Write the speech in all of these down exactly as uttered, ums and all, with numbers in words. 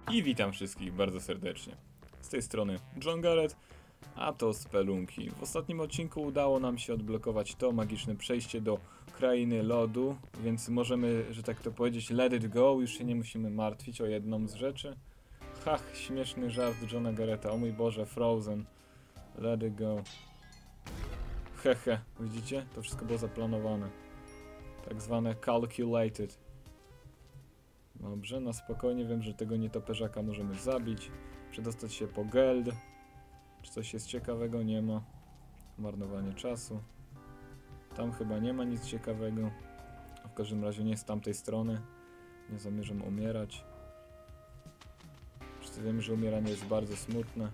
I witam wszystkich bardzo serdecznie. Z tej strony John Garrett, a to Spelunki. W ostatnim odcinku udało nam się odblokować to magiczne przejście do krainy lodu, więc możemy, że tak to powiedzieć, let it go, już się nie musimy martwić o jedną z rzeczy. Hach, śmieszny żart Johna Garretta, o mój Boże, Frozen, let it go. Hehe, widzicie? To wszystko było zaplanowane. Tak zwane calculated. Dobrze, na spokojnie, wiem, że tego nietoperzaka możemy zabić. Przedostać się po Geld. Czy coś jest ciekawego? Nie ma. Marnowanie czasu. Tam chyba nie ma nic ciekawego. A w każdym razie nie z tamtej strony. Nie zamierzam umierać. Wszyscy wiemy, że umieranie jest bardzo smutne.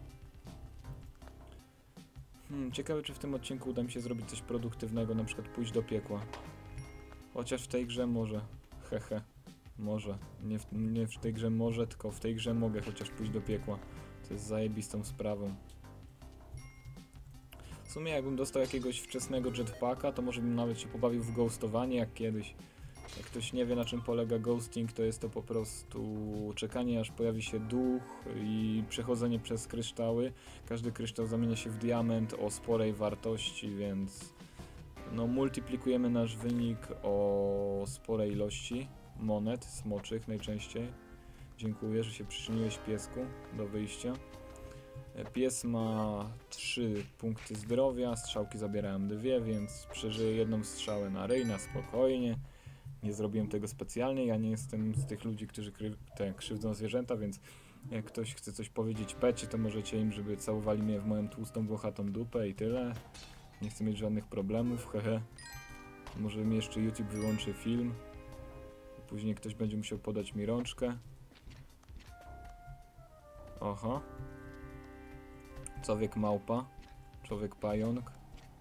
Hmm, ciekawe, czy w tym odcinku uda mi się zrobić coś produktywnego, na przykład pójść do piekła. Chociaż w tej grze może. Hehe. Może. Nie w, nie w tej grze może, tylko w tej grze mogę chociaż pójść do piekła. To jest zajebistą sprawą. W sumie jakbym dostał jakiegoś wczesnego jetpacka, to może bym nawet się pobawił w ghostowanie jak kiedyś. Jak ktoś nie wie, na czym polega ghosting, to jest to po prostu czekanie, aż pojawi się duch i przechodzenie przez kryształy. Każdy kryształ zamienia się w diament o sporej wartości, więc no multiplikujemy nasz wynik o sporej ilości monet smoczych najczęściej. Dziękuję, że się przyczyniłeś, piesku, do wyjścia. Pies ma trzy punkty zdrowia, strzałki zabierałem dwie, więc przeżyję jedną strzałę na ryj, na spokojnie. Nie zrobiłem tego specjalnie, ja nie jestem z tych ludzi, którzy kry te, krzywdzą zwierzęta, więc jak ktoś chce coś powiedzieć pecie, to możecie im, żeby całowali mnie w moją tłustą, włochatą dupę i tyle. Nie chcę mieć żadnych problemów, hehe. Może mi jeszcze YouTube wyłączy film. Później ktoś będzie musiał podać mi rączkę. Oho. Człowiek małpa. Człowiek pająk.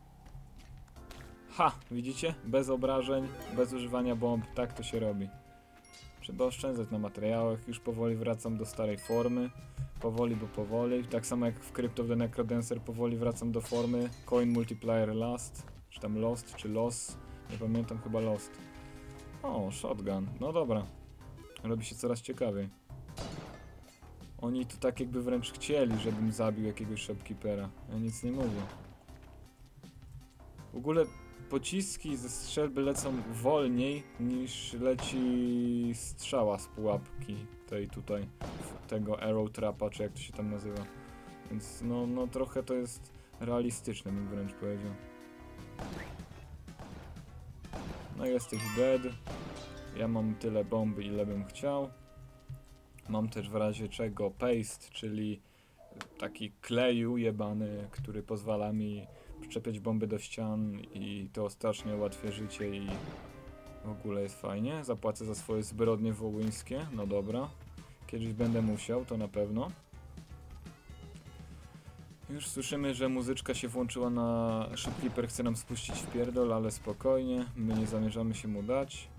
Ha! Widzicie? Bez obrażeń, bez używania bomb. Tak to się robi. Trzeba oszczędzać na materiałach. Już powoli wracam do starej formy. Powoli, bo powoli. Tak samo jak w Crypt of the Necrodancer powoli wracam do formy. Coin Multiplier Last. Czy tam Lost, czy Loss. Nie pamiętam, chyba Lost. O, shotgun. No dobra. Robi się coraz ciekawiej. Oni to tak jakby wręcz chcieli, żebym zabił jakiegoś shopkeepera. Ja nic nie mówię. W ogóle pociski ze strzelby lecą wolniej niż leci strzała z pułapki tej tutaj, tego arrow trapa, czy jak to się tam nazywa. Więc no, no trochę to jest realistyczne, bym wręcz powiedział. No jesteś dead. Ja mam tyle bomby, ile bym chciał. Mam też w razie czego paste, czyli taki kleju jebany, który pozwala mi przyczepiać bomby do ścian i to strasznie ułatwia życie i w ogóle jest fajnie. Zapłacę za swoje zbrodnie wołyńskie, no dobra. Kiedyś będę musiał, to na pewno. Już słyszymy, że muzyczka się włączyła na Shopkeeper, chce nam spuścić w pierdol, ale spokojnie, my nie zamierzamy się mu dać.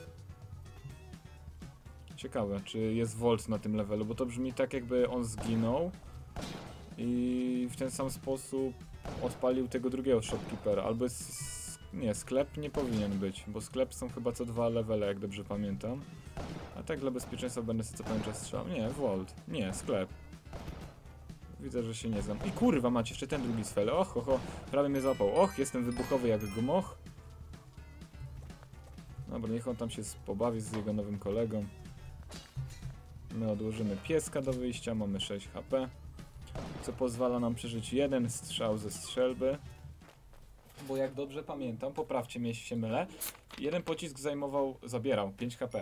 Ciekawe, czy jest Volt na tym levelu, bo to brzmi tak, jakby on zginął i w ten sam sposób odpalił tego drugiego Shopkeepera, albo jest... nie, sklep nie powinien być, bo sklep są chyba co dwa levele, jak dobrze pamiętam. A tak dla bezpieczeństwa będę sobie co pewien czas strzał. Nie, Volt, nie, sklep. Widzę, że się nie znam. I kurwa, macie jeszcze ten drugi sfel. Och, oho, prawie mnie złapał. Och, jestem wybuchowy jak gmoch. Dobra, niech on tam się pobawi z jego nowym kolegą. My odłożymy pieska do wyjścia, mamy sześć H P, co pozwala nam przeżyć jeden strzał ze strzelby. Bo jak dobrze pamiętam, poprawcie mnie, jeśli się mylę, jeden pocisk zajmował, zabierał pięć H P.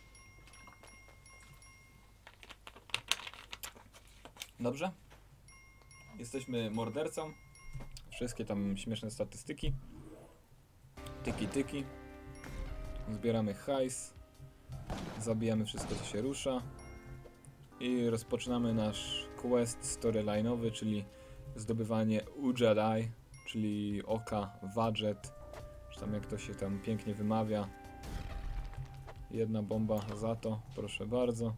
Dobrze? Jesteśmy mordercą. Wszystkie tam śmieszne statystyki. Tyki, tyki. Zbieramy hajs. Zabijamy wszystko, co się rusza. I rozpoczynamy nasz quest storyline'owy, czyli zdobywanie Ujadai, czyli oka Wadjet, czy tam jak to się tam pięknie wymawia. Jedna bomba za to, proszę bardzo.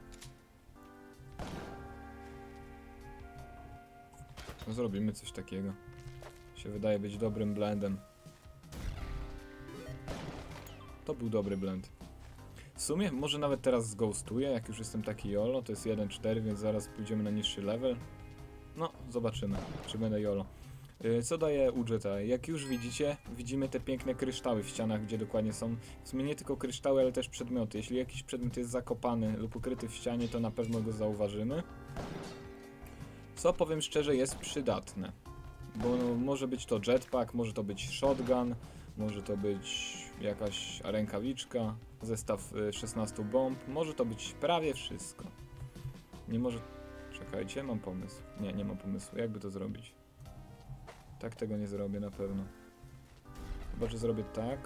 No, zrobimy coś takiego. Się wydaje być dobrym blendem. To był dobry blend. W sumie może nawet teraz zghostuję, jak już jestem taki jolo, to jest jeden cztery, więc zaraz pójdziemy na niższy level. No, zobaczymy, czy będę jolo. Yy, co daje U J T? Jak już widzicie, widzimy te piękne kryształy w ścianach, gdzie dokładnie są. W sumie nie tylko kryształy, ale też przedmioty. Jeśli jakiś przedmiot jest zakopany lub ukryty w ścianie, to na pewno go zauważymy. Co, powiem szczerze, jest przydatne. Bo no, może być to jetpack, może to być shotgun, może to być jakaś rękawiczka, zestaw szesnastu bomb, może to być prawie wszystko. Nie może... Czekajcie, mam pomysł. Nie, nie mam pomysłu. Jakby to zrobić? Tak tego nie zrobię na pewno. Chyba, że zrobię tak.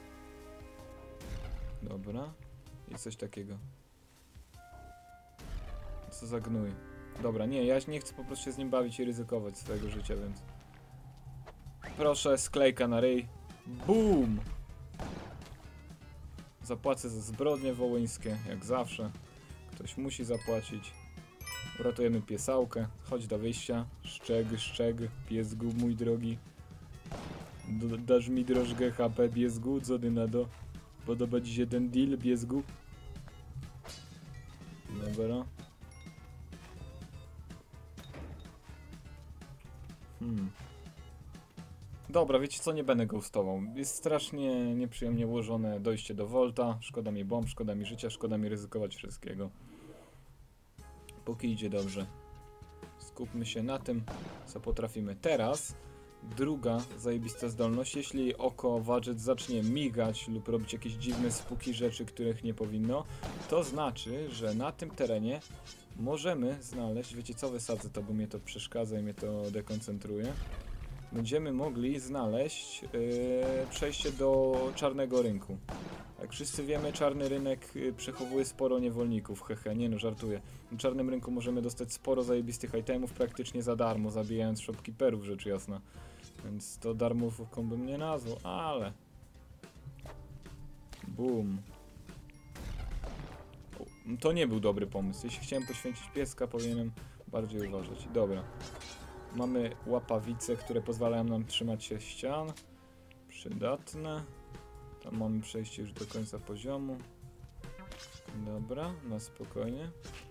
Dobra. I coś takiego. Co za gnój. Dobra, nie, ja nie chcę po prostu się z nim bawić i ryzykować swojego życia, więc... Proszę, sklejka na ryj. Boom! Zapłacę za zbrodnie wołyńskie, jak zawsze. Ktoś musi zapłacić. Uratujemy piesałkę. Chodź do wyjścia. Szczeg, szczeg, piesgu mój drogi. D dasz mi troszkę H P, piesgu? Co ty na to? Podoba ci się ten deal, piesgu? Dobra. Hmm. Dobra, wiecie co, nie będę ghostował. Jest strasznie nieprzyjemnie ułożone dojście do Volta. Szkoda mi bomb, szkoda mi życia, szkoda mi ryzykować wszystkiego. Póki idzie dobrze. Skupmy się na tym, co potrafimy. Teraz druga zajebista zdolność. Jeśli oko Wadżet zacznie migać lub robić jakieś dziwne, spooky rzeczy, których nie powinno, to znaczy, że na tym terenie możemy znaleźć, wiecie co, wysadzę to, bo mnie to przeszkadza i mnie to dekoncentruje. Będziemy mogli znaleźć yy, przejście do czarnego rynku. Jak wszyscy wiemy, czarny rynek yy, przechowuje sporo niewolników, hehe, nie no, żartuję. Na czarnym rynku możemy dostać sporo zajebistych itemów praktycznie za darmo, zabijając shopkeeperów, rzecz jasna. Więc to darmówką bym nie nazwał, ale... Boom. O, to nie był dobry pomysł. Jeśli chciałem poświęcić pieska, powinienem bardziej uważać. Dobra. Mamy łapawice, które pozwalają nam trzymać się ścian. Przydatne. Tam mamy przejście już do końca poziomu. Dobra, na spokojnie.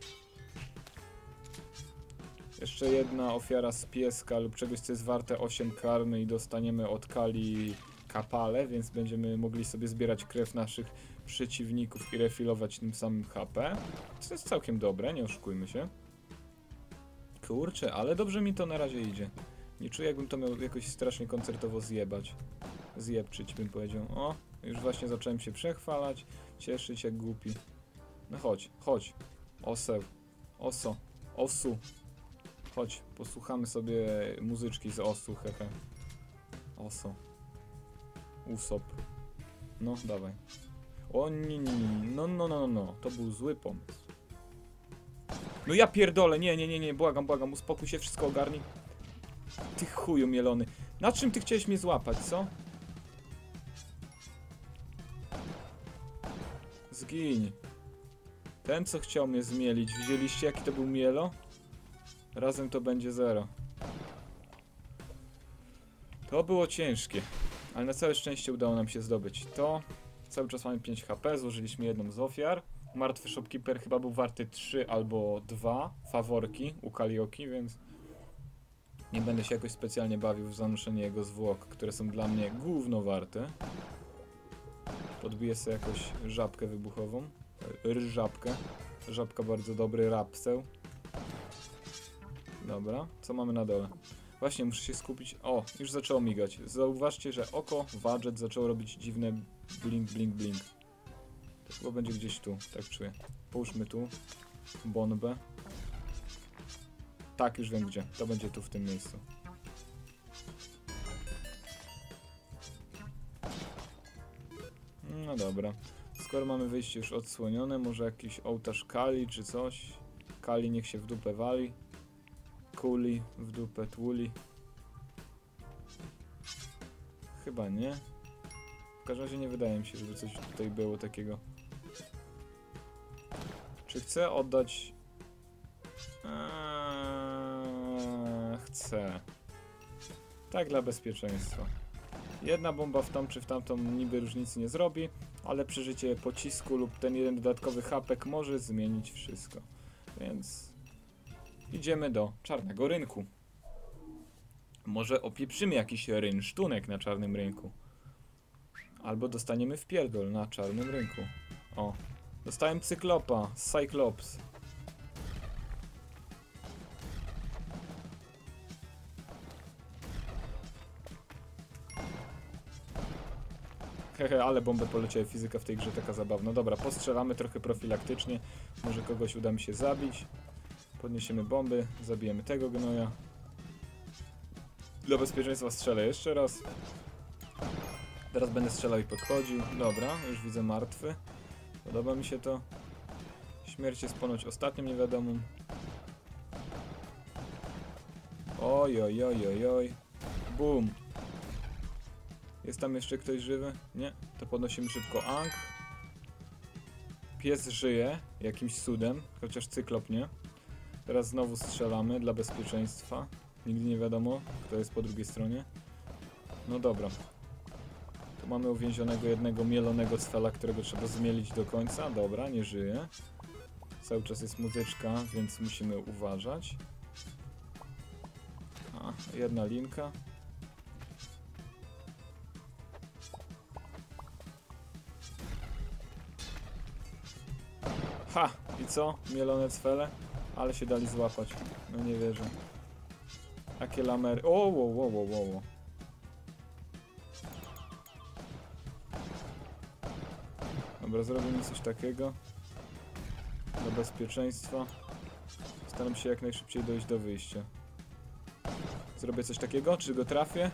Jeszcze jedna ofiara z pieska lub czegoś, co jest warte osiem karmy i dostaniemy od Kali kapale, więc będziemy mogli sobie zbierać krew naszych przeciwników i refilować tym samym H P. Co jest całkiem dobre, nie oszukujmy się. Kurczę, ale dobrze mi to na razie idzie. Nie czuję, jakbym to miał jakoś strasznie koncertowo zjebać. Zjebczyć bym powiedział. O, już właśnie zacząłem się przechwalać, cieszyć jak głupi. No chodź, chodź. Oseł, oso, osu. Chodź, posłuchamy sobie muzyczki z osu, hehe. Oso. Usop. No, dawaj. O nie, nie, nie, no, no, no, no, to był zły pomysł. No ja pierdolę, nie, nie, nie, nie, błagam, błagam, uspokój się, wszystko ogarnij. Ty chuju mielony. Na czym ty chciałeś mnie złapać, co? Zgiń. Ten, co chciał mnie zmielić, widzieliście, jaki to był mielo? Razem to będzie zero. To było ciężkie, ale na całe szczęście udało nam się zdobyć to. Cały czas mamy pięć H P, złożyliśmy jedną z ofiar. Martwy shopkeeper chyba był warty trzy albo dwa faworki u Kalioki, więc nie będę się jakoś specjalnie bawił w zanoszenie jego zwłok, które są dla mnie gówno warte. Podbiję sobie jakąś żabkę wybuchową. Rżabkę. Żabka bardzo dobry, rapseł. Dobra, co mamy na dole? Właśnie, muszę się skupić. O, już zaczęło migać. Zauważcie, że oko Wadżet zaczęło robić dziwne blink, blink, blink. To chyba będzie gdzieś tu, tak czuję. Połóżmy tu bombę. Tak, już wiem gdzie. To będzie tu w tym miejscu. No dobra. Skoro mamy wyjście już odsłonione, może jakiś ołtarz Kali czy coś. Kali niech się w dupę wali. Kuli w dupę tłuli. Chyba nie. W każdym razie nie wydaje mi się, żeby coś tutaj było takiego. Czy chcę oddać... Eee, chcę. Tak dla bezpieczeństwa. Jedna bomba w tą czy w tamtą niby różnicy nie zrobi, Ale przeżycie pocisku lub ten jeden dodatkowy hapek może zmienić wszystko. Więc idziemy do czarnego rynku. Może opieprzymy jakiś rynsztunek na czarnym rynku. Albo dostaniemy wpierdol na czarnym rynku. O, dostałem Cyklopa, Cyclops. Hehe, ale bombę poleciały, fizyka w tej grze taka zabawna. Dobra, postrzelamy trochę profilaktycznie. Może kogoś uda mi się zabić. Podniesiemy bomby, zabijemy tego gnoja. Dla bezpieczeństwa strzelę jeszcze raz. Teraz będę strzelał i podchodził. Dobra, już widzę martwy. Podoba mi się to. Śmierć jest ponoć ostatnią niewiadomą. Oj, oj, oj, oj, oj. Bum. Jest tam jeszcze ktoś żywy? Nie? To podnosimy szybko Ang. Pies żyje jakimś cudem, chociaż Cyklop nie. Teraz znowu strzelamy dla bezpieczeństwa. Nigdy nie wiadomo, kto jest po drugiej stronie. No dobra. Tu mamy uwięzionego jednego mielonego cfela, którego trzeba zmielić do końca. Dobra, nie żyje. Cały czas jest muzyczka, więc musimy uważać. A, jedna linka. Ha! I co? Mielone cfele? Ale się dali złapać. No nie wierzę. Jakie lamery. O, wo, wo, wo, wo, wo. Dobra, zrobimy coś takiego. Dla bezpieczeństwa. Staram się jak najszybciej dojść do wyjścia. Zrobię coś takiego? Czy go trafię?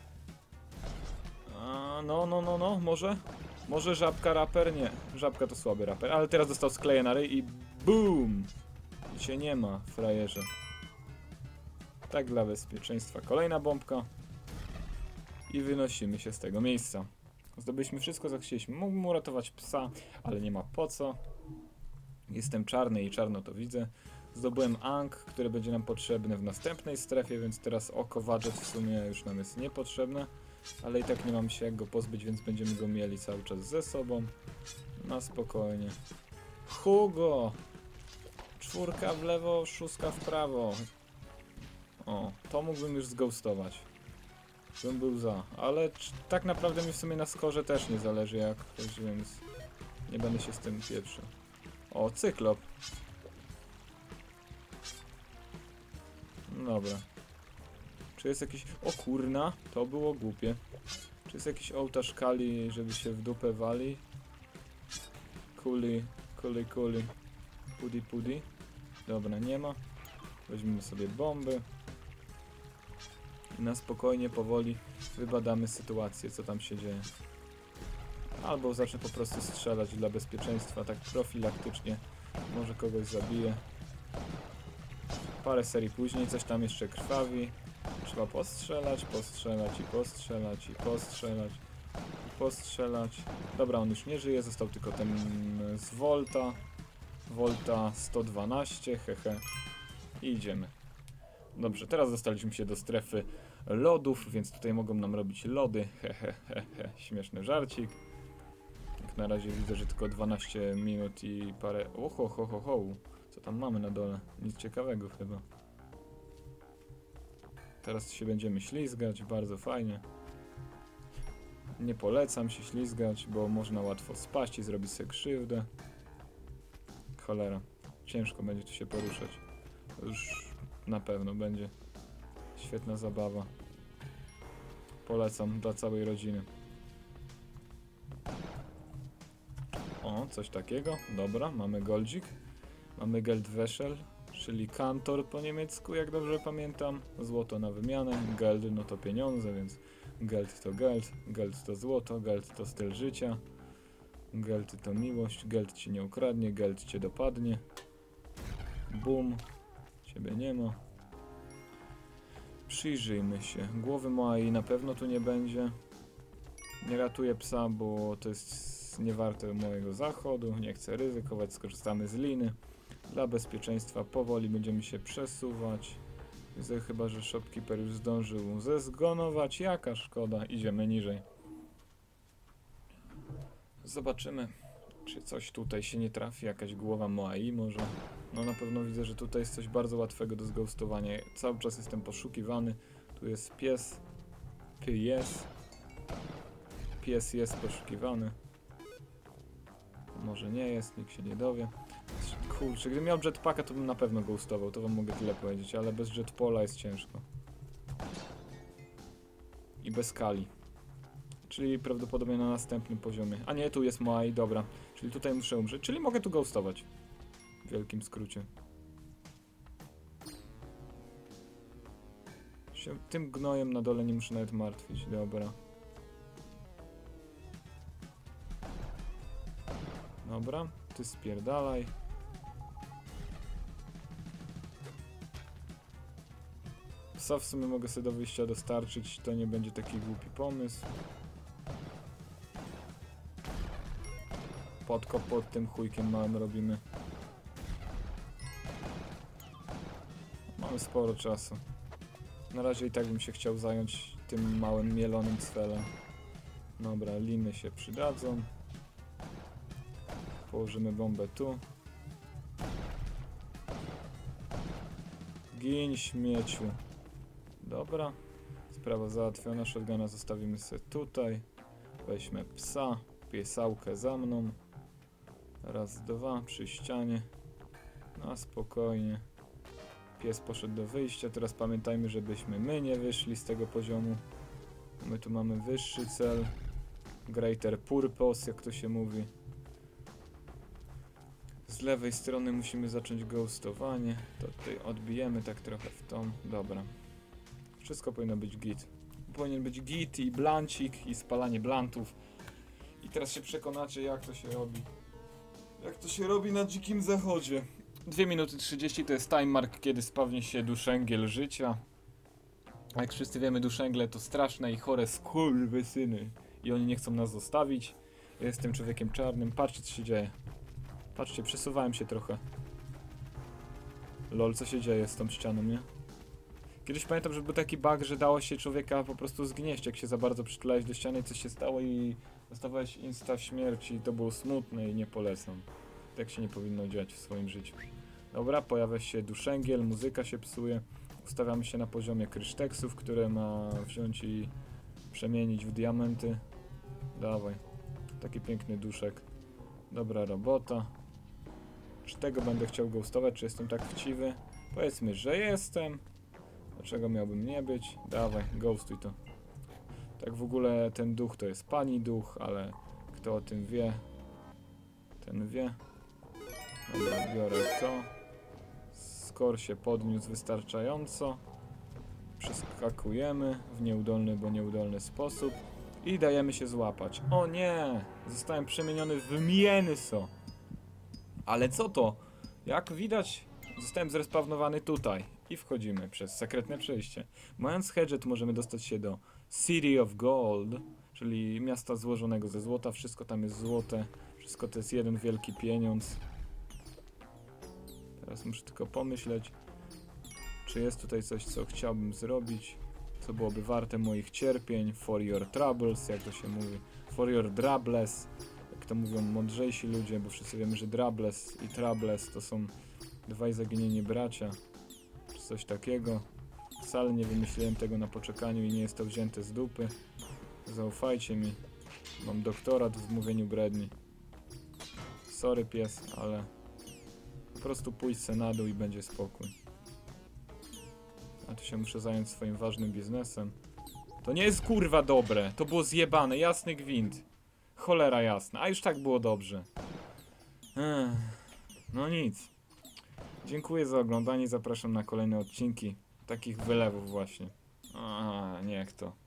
A, no, no, no, no, może? Może żabka raper? Nie. Żabka to słaby raper. Ale teraz dostał skleję na ryj i BOOM! I cię nie ma, frajerze. Tak dla bezpieczeństwa. Kolejna bombka. I wynosimy się z tego miejsca. Zdobyliśmy wszystko, co chcieliśmy. Mógłbym uratować psa, ale nie ma po co. Jestem czarny i czarno to widzę. Zdobyłem Ang, które będzie nam potrzebne w następnej strefie, więc teraz oko Wadżet w sumie już nam jest niepotrzebne. Ale i tak nie mam się jak go pozbyć, więc będziemy go mieli cały czas ze sobą. Na spokojnie. Hugo! Czwórka w lewo, szóstka w prawo. O, to mógłbym już zghostować. Bym był za, ale tak naprawdę mi w sumie na skorze też nie zależy jak ktoś, więc nie będę się z tym pieprzył. O, Cyklop. Dobra. Czy jest jakiś... O kurna, to było głupie. Czy jest jakiś ołtarz Kali, żeby się w dupę wali? Kuli, kuli, kuli. Pudi, pudi. Dobra, nie ma. Weźmiemy sobie bomby. I na spokojnie, powoli wybadamy sytuację, co tam się dzieje. Albo zacznę po prostu strzelać dla bezpieczeństwa, tak profilaktycznie. Może kogoś zabiję. Parę serii później coś tam jeszcze krwawi. Trzeba postrzelać, postrzelać i postrzelać i postrzelać i postrzelać. Dobra, on już nie żyje, został tylko ten z Volta. Volta sto dwanaście, hehe. I idziemy. Dobrze, teraz dostaliśmy się do strefy lodów, więc tutaj mogą nam robić lody. Hehehe, he, he. Śmieszny żarcik. Jak na razie widzę, że tylko dwanaście minut i parę... Oho, ho, ho, ho. Co tam mamy na dole? Nic ciekawego chyba. Teraz się będziemy ślizgać, bardzo fajnie. Nie polecam się ślizgać, bo można łatwo spaść i zrobić sobie krzywdę. Cholera, ciężko będzie tu się poruszać. Już na pewno będzie świetna zabawa. Polecam dla całej rodziny. O, coś takiego. Dobra, mamy goldzik. Mamy Geldwäsche, czyli kantor po niemiecku, jak dobrze pamiętam. Złoto na wymianę. Geld no to pieniądze, więc Geld to Geld. Geld to złoto. Geld to styl życia. Geld to miłość. Geld ci nie ukradnie. Geld cię dopadnie. Bum. Ciebie nie ma. Przyjrzyjmy się. Głowy mojej na pewno tu nie będzie. Nie ratuję psa, bo to jest niewarte mojego zachodu. Nie chcę ryzykować. Skorzystamy z liny. Dla bezpieczeństwa powoli będziemy się przesuwać. Widzę chyba, że shopkeeper już zdążył zezgonować. Jaka szkoda. Idziemy niżej. Zobaczymy, czy coś tutaj się nie trafi, jakaś głowa Moai może. No na pewno widzę, że tutaj jest coś bardzo łatwego do zghostowania. Cały czas jestem poszukiwany. Tu jest pies. Pies. Pies jest poszukiwany. Może nie jest, nikt się nie dowie. Kurczę, gdybym miał jetpacka, to bym na pewno ghostował, to wam mogę tyle powiedzieć, ale bez jetpola jest ciężko. I bez kali. Czyli prawdopodobnie na następnym poziomie. A nie, tu jest Moai, dobra. Czyli tutaj muszę umrzeć, czyli mogę tu ghostować. W wielkim skrócie. Się tym gnojem na dole nie muszę nawet martwić, dobra. Dobra, ty spierdalaj. Psa w sumie mogę sobie do wyjścia dostarczyć, to nie będzie taki głupi pomysł. Podkop pod tym chujkiem małym robimy. Mamy sporo czasu. Na razie i tak bym się chciał zająć tym małym mielonym cfelem. Dobra, liny się przydadzą. Położymy bombę tu. Gin, śmieciu. Dobra. Sprawa załatwiona. Shotguna zostawimy sobie tutaj. Weźmy psa. Piesałkę za mną. Raz, dwa. Przy ścianie. No spokojnie. Pies poszedł do wyjścia. Teraz pamiętajmy, żebyśmy my nie wyszli z tego poziomu. My tu mamy wyższy cel. Greater purpose, jak to się mówi. Z lewej strony musimy zacząć ghostowanie. To tutaj odbijemy tak trochę w tą. Dobra. Wszystko powinno być git. Powinien być git i blancik i spalanie blantów. I teraz się przekonacie, jak to się robi. Jak to się robi na dzikim zachodzie. dwie minuty trzydzieści to jest time mark, kiedy spawni się duszęgiel życia. A jak wszyscy wiemy, duszęgle to straszne i chore skurwysyny. I oni nie chcą nas zostawić. Ja jestem człowiekiem czarnym. Patrzcie, co się dzieje. Patrzcie, przesuwałem się trochę. Lol, co się dzieje z tą ścianą, nie? Kiedyś pamiętam, że był taki bug, że dało się człowieka po prostu zgnieść, jak się za bardzo przytulałeś do ściany i coś się stało i dostawałeś insta śmierci. To było smutne i nie polecam. Tak się nie powinno dziać w swoim życiu. Dobra, pojawia się duszęgiel, muzyka się psuje. Ustawiamy się na poziomie kryszteksów, które ma wziąć i przemienić w diamenty. Dawaj. Taki piękny duszek. Dobra robota. Czy tego będę chciał ghostować, czy jestem tak chciwy? Powiedzmy, że jestem. Dlaczego miałbym nie być? Dawaj, ghostuj to. Tak w ogóle ten duch to jest pani duch, ale kto o tym wie, ten wie. Dobra, biorę to. Skor się podniósł wystarczająco. Przeskakujemy w nieudolny, bo nieudolny sposób. I dajemy się złapać. O nie! Zostałem przemieniony w mięso. Ale co to? Jak widać, zostałem zrespawnowany tutaj. I wchodzimy przez sekretne przejście. Mając Hedget możemy dostać się do City of Gold, czyli miasta złożonego ze złota. Wszystko tam jest złote. Wszystko to jest jeden wielki pieniądz. Teraz muszę tylko pomyśleć, czy jest tutaj coś, co chciałbym zrobić, co byłoby warte moich cierpień. For your troubles, jak to się mówi. For your troubles, jak to mówią mądrzejsi ludzie, bo wszyscy wiemy, że troubles i troubles to są dwaj zaginieni bracia. Czy coś takiego. Wcale nie wymyśliłem tego na poczekaniu i nie jest to wzięte z dupy. Zaufajcie mi. Mam doktorat w mówieniu bredni. Sorry pies, ale po prostu pójdź se na dół i będzie spokój. A tu się muszę zająć swoim ważnym biznesem. To nie jest kurwa dobre. To było zjebane. Jasny gwint. Cholera jasna. A już tak było dobrze. Ech. No nic. Dziękuję za oglądanie. Zapraszam na kolejne odcinki. Takich wylewów właśnie. A, niech to.